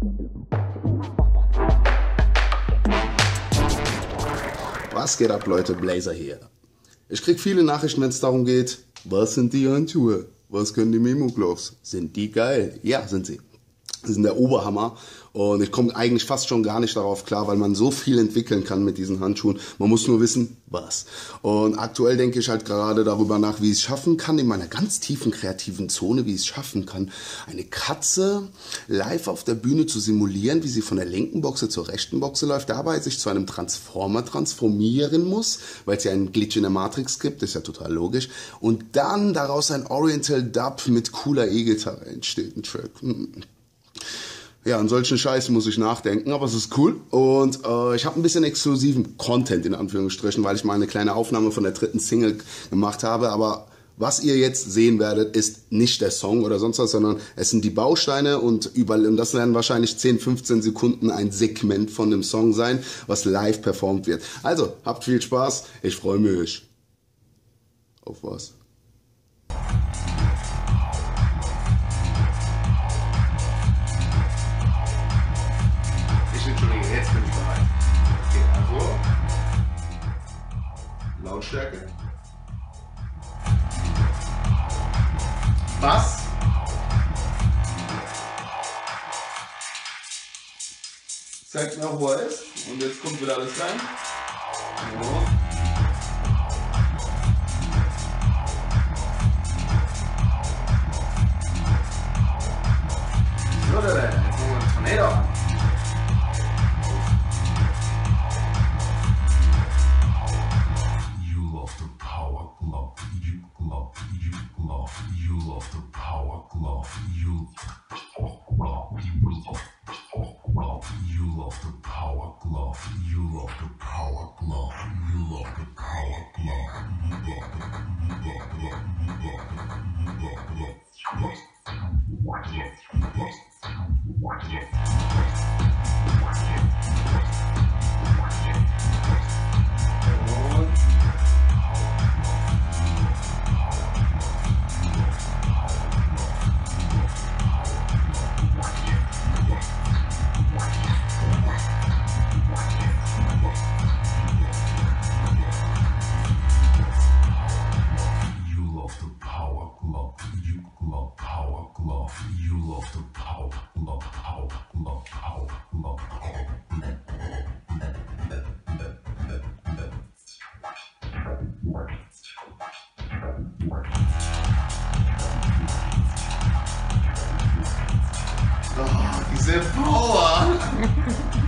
Was geht ab, Leute? Blazer hier. Ich krieg viele Nachrichten, wenn es darum geht, was sind die Handschuhe? Was können die Memo Gloves? Sind die geil? Ja, sind sie. Die sind der Oberhammer und ich komme eigentlich fast schon gar nicht darauf klar, weil man so viel entwickeln kann mit diesen Handschuhen. Man muss nur wissen, was. Und aktuell denke ich halt gerade darüber nach, wie ich es schaffen kann, in meiner ganz tiefen kreativen Zone, wie ich es schaffen kann, eine Katze live auf der Bühne zu simulieren, wie sie von der linken Boxe zur rechten Boxe läuft, dabei sich zu einem Transformer transformieren muss, weil es ja einen Glitch in der Matrix gibt, ist ja total logisch. Und dann daraus ein Oriental Dub mit cooler E-Gitarre entsteht, ein Track. Ja, an solchen Scheiß muss ich nachdenken, aber es ist cool. Und ich habe ein bisschen exklusiven Content in Anführungsstrichen, weil ich mal eine kleine Aufnahme von der 3. Single gemacht habe. Aber was ihr jetzt sehen werdet, ist nicht der Song oder sonst was, sondern es sind die Bausteine und überall, und das werden wahrscheinlich 10, 15 Sekunden ein Segment von dem Song sein, was live performt wird. Also, habt viel Spaß, ich freue mich. Auf was? Entschuldige, jetzt bin ich bereit. Okay, also Lautstärke. Bass. Zeigt mir auch, wo er ist. Und jetzt kommt wieder alles rein. So. So, jetzt machen wir den Tornado an. Oh, diese Power!